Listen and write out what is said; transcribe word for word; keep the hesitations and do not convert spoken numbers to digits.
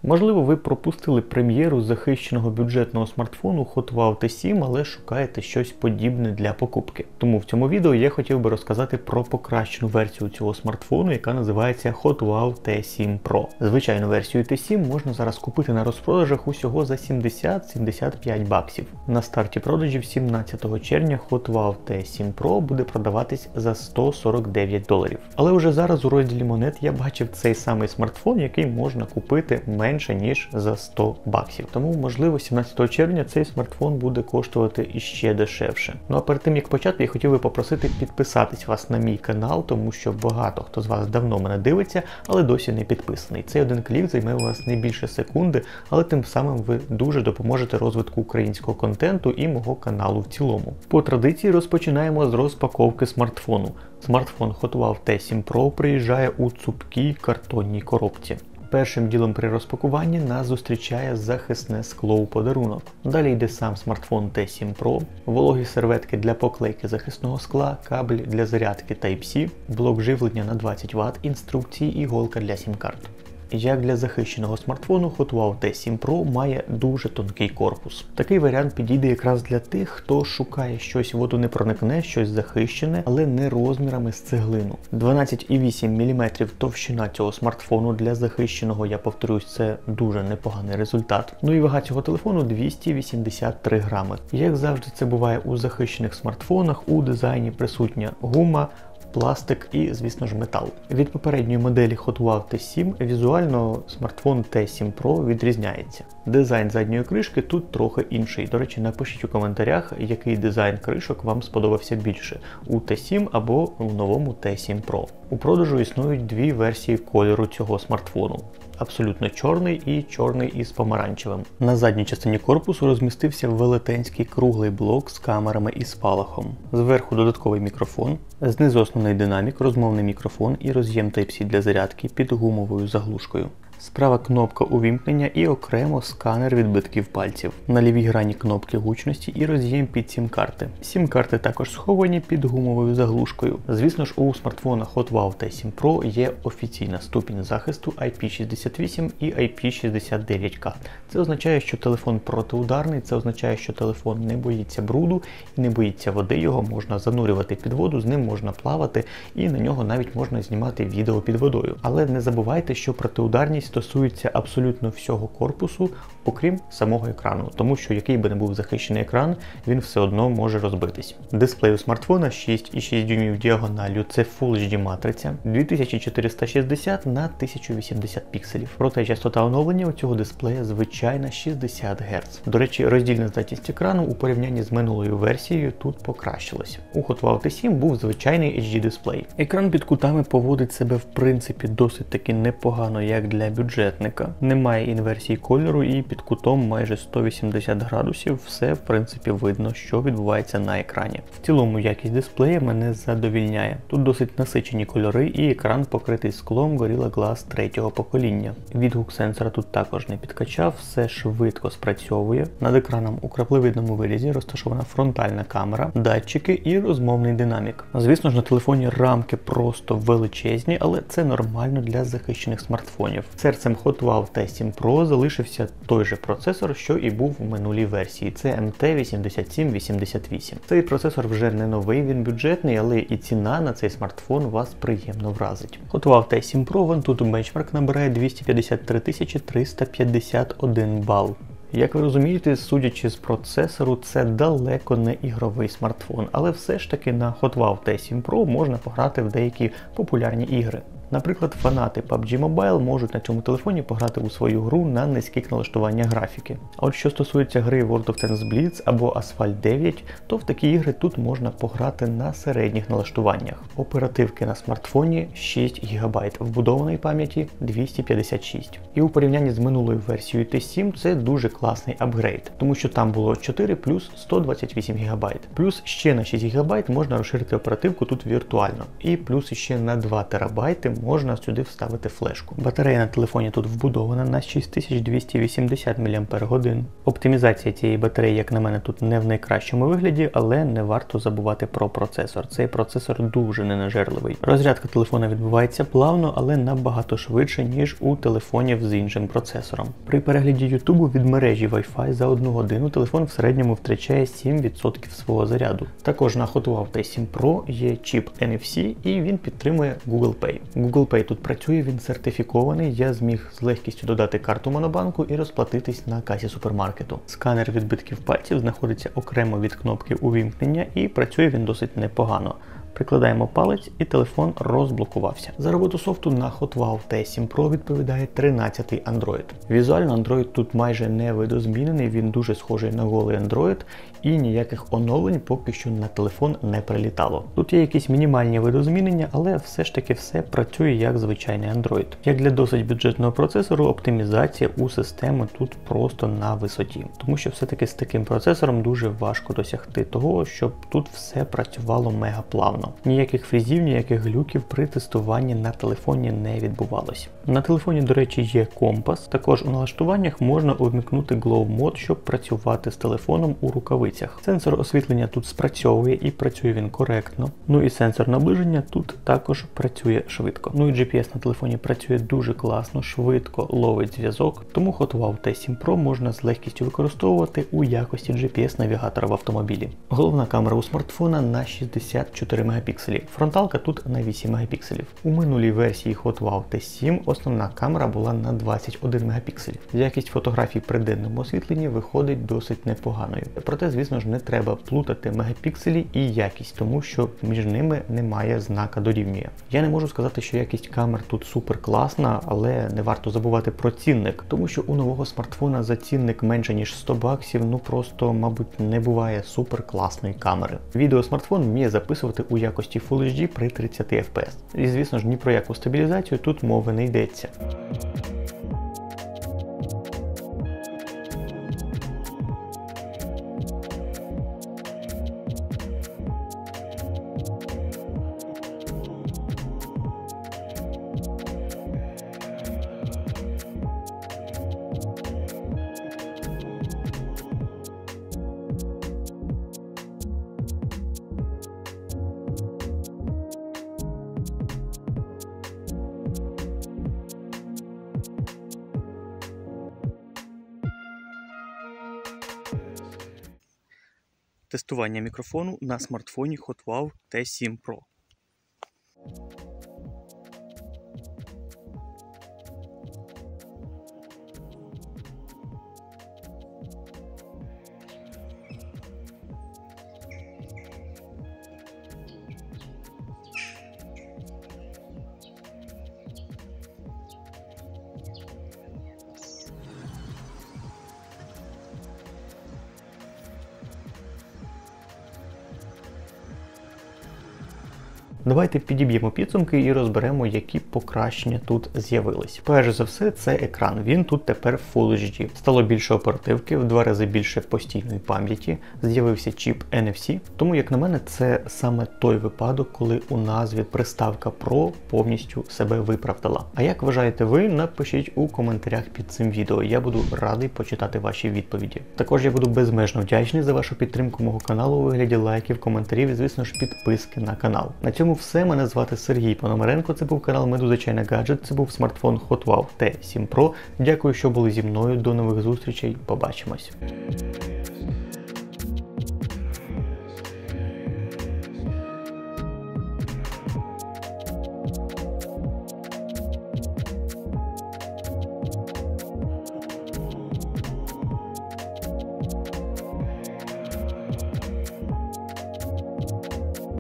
Можливо, ви пропустили прем'єру захищеного бюджетного смартфону Hotwow Т сім, але шукаєте щось подібне для покупки. Тому в цьому відео я хотів би розказати про покращену версію цього смартфону, яка називається Hotwow Т сім Про. Звичайну версію Т сім можна зараз купити на розпродажах усього за сімдесят - сімдесят п'ять баксів. На старті продажів сімнадцятого червня Hotwow Т сім Про буде продаватись за сто сорок дев'ять доларів. Але вже зараз у розділі монет я бачив цей самий смартфон, який можна купити менше ніж за сто баксів. Тому, можливо, сімнадцятого червня цей смартфон буде коштувати іще дешевше. Ну а перед тим, як почати, я хотів би попросити підписатись вас на мій канал, тому що багато хто з вас давно мене дивиться, але досі не підписаний. Цей один клік займе у вас не більше секунди, але тим самим ви дуже допоможете розвитку українського контенту і мого каналу в цілому. По традиції розпочинаємо з розпаковки смартфону. Смартфон Hotwow Т сім Про приїжджає у цупкій картонній коробці. Першим ділом при розпакуванні нас зустрічає захисне скло у подарунок. Далі йде сам смартфон Т сім Про, вологі серветки для поклейки захисного скла, кабель для зарядки Тайп Сі, блок живлення на двадцять ватт, інструкції і голка для сім-карт. Як для захищеного смартфону, Hotwow Т сім Про має дуже тонкий корпус. Такий варіант підійде якраз для тих, хто шукає щось водонепроникне, щось захищене, але не розмірами з цеглину. дванадцять і вісім міліметрів товщина цього смартфону для захищеного, я повторюсь, це дуже непоганий результат. Ну і вага цього телефону двісті вісімдесят три грами. Як завжди це буває у захищених смартфонах, у дизайні присутня гума, пластик і, звісно ж, метал. Від попередньої моделі Hotwow Т сім візуально смартфон Т сім Про відрізняється. Дизайн задньої кришки тут трохи інший. До речі, напишіть у коментарях, який дизайн кришок вам сподобався більше – у Т сім або у новому Т сім Про. У продажу існують дві версії кольору цього смартфону. Абсолютно чорний і чорний із помаранчевим. На задній частині корпусу розмістився велетенський круглий блок з камерами і спалахом. Зверху додатковий мікрофон, знизу основний динамік, розмовний мікрофон і роз'єм Тайп Сі для зарядки під гумовою заглушкою. Справа кнопка увімкнення і окремо сканер відбитків пальців. На лівій грані кнопки гучності і роз'єм під сім-карти. Сім-карти також сховані під гумовою заглушкою. Звісно ж, у смартфона Hotwow Т сім Про є офіційна ступінь захисту Ай Пі шістдесят вісім і Ай Пі шістдесят дев'ять К. Це означає, що телефон протиударний, це означає, що телефон не боїться бруду і не боїться води, його можна занурювати під воду, з ним можна плавати і на нього навіть можна знімати відео під водою. Але не забувайте, що протиударність стосується абсолютно всього корпусу, окрім самого екрану, тому що який би не був захищений екран, він все одно може розбитись. Дисплей у смартфона шість і шість дюймів діагоналлю, це Full Ейч Ді матриця, дві тисячі чотириста шістдесят на тисячу вісімдесят пікселів. Проте частота оновлення у цього дисплея звичайна шістдесят герц. До речі, роздільна здатність екрану у порівнянні з минулою версією тут покращилась. У Hotwow Т сім був звичайний Ейч Ді дисплей. Екран під кутами поводить себе в принципі досить таки непогано, як для бюджетника. Немає інверсії кольору і під кутом майже сто вісімдесят градусів все в принципі видно, що відбувається на екрані. В цілому якість дисплея мене задовільняє. Тут досить насичені кольори і екран покритий склом Gorilla Glass третього покоління. Відгук сенсора тут також не підкачав, все швидко спрацьовує. Над екраном у краплевидному вирізі розташована фронтальна камера, датчики і розмовний динамік. Звісно ж, на телефоні рамки просто величезні, але це нормально для захищених смартфонів. Серцем Hotwow Т сім Про залишився той же процесор, що і був у минулій версії. Це Ем Т вісімдесят сім вісімдесят вісім. Цей процесор вже не новий, він бюджетний, але і ціна на цей смартфон вас приємно вразить. Hotwow Т сім Про в AnTuTu Benchmark набирає двісті п'ятдесят три тисячі триста п'ятдесят один бал. Як ви розумієте, судячи з процесору, це далеко не ігровий смартфон, але все ж таки на Hotwow Т сім Про можна пограти в деякі популярні ігри. Наприклад, фанати паб джі Mobile можуть на цьому телефоні пограти у свою гру на низьких налаштуваннях графіки. А от що стосується гри World of Tanks Blitz або Asphalt дев'ять, то в такі ігри тут можна пограти на середніх налаштуваннях. Оперативки на смартфоні шість гігабайт, вбудованої пам'яті двісті п'ятдесят шість. І у порівнянні з минулою версією Т сім це дуже класний апгрейд, тому що там було чотири плюс сто двадцять вісім гігабайт. Плюс ще на шість гігабайт можна розширити оперативку тут віртуально. І плюс ще на два терабайти можна сюди вставити флешку. Батарея на телефоні тут вбудована на шість тисяч двісті вісімдесят мАч. Оптимізація цієї батареї, як на мене, тут не в найкращому вигляді, але не варто забувати про процесор. Цей процесор дуже ненажерливий. Розрядка телефона відбувається плавно, але набагато швидше, ніж у телефонів з іншим процесором. При перегляді Ютубу від мережі Wi-Fi за одну годину телефон в середньому втрачає сім відсотків свого заряду. Також на HotWow Т сім Pro є чіп ен еф сі і він підтримує Google Pay. Google Pay тут працює, він сертифікований, я зміг з легкістю додати карту Монобанку і розплатитись на касі супермаркету. Сканер відбитків пальців знаходиться окремо від кнопки увімкнення і працює він досить непогано. Прикладаємо палець і телефон розблокувався. За роботу софту на HotWow Т сім Pro відповідає тринадцятий Android. Візуально Android тут майже не видозмінений, він дуже схожий на голий Android і ніяких оновлень поки що на телефон не прилітало. Тут є якісь мінімальні видозмінення, але все ж таки все працює як звичайний Android. Як для досить бюджетного процесору, оптимізація у системи тут просто на висоті. Тому що все-таки з таким процесором дуже важко досягти того, щоб тут все працювало мега плавно. Ніяких фрізів, ніяких глюків при тестуванні на телефоні не відбувалось. На телефоні, до речі, є компас. Також у налаштуваннях можна увімкнути Glow Mode, щоб працювати з телефоном у рукавицях. Сенсор освітлення тут спрацьовує і працює він коректно. Ну і сенсор наближення тут також працює швидко. Ну і джі пі ес на телефоні працює дуже класно, швидко ловить зв'язок, тому HotWow Т сім Pro можна з легкістю використовувати у якості джі пі ес навігатора в автомобілі. Головна камера у смартфона на шістдесят чотири мегапікселі. Фронталка тут на вісім мегапікселів. У минулій версії HotWow Т сім основна камера була на двадцять один мегапіксель. Якість фотографій при денному освітленні виходить досить непоганою. Проте, звісно ж, не треба плутати мегапікселі і якість, тому що між ними немає знака дорівнює. Я не можу сказати, що якість камер тут супер класна, але не варто забувати про цінник, тому що у нового смартфона за цінник менше ніж сто баксів, ну просто, мабуть, не буває супер класної камери. Відео смартфон вміє записувати у якості Full ейч ді при тридцяти еф пі ес. І, звісно ж, ні про яку стабілізацію тут мови не йдеться. Тестування мікрофону на смартфоні HotWow Т сім Pro. Давайте підіб'ємо підсумки і розберемо, які покращення тут з'явились. Перш за все, це екран. Він тут тепер Full ейч ді. Стало більше оперативки, в два рази більше постійної пам'яті, з'явився чіп ен еф сі. Тому, як на мене, це саме той випадок, коли у назві приставка Pro повністю себе виправдала. А як вважаєте ви? Напишіть у коментарях під цим відео. Я буду радий почитати ваші відповіді. Також я буду безмежно вдячний за вашу підтримку мого каналу у вигляді лайків, коментарів і, звісно ж, підписки на канал. На цьому все. Мене звати Сергій Пономаренко, це був канал Медуза Чайна Гаджет, це був смартфон HotWow Т сім Pro. Дякую, що були зі мною, до нових зустрічей, побачимось.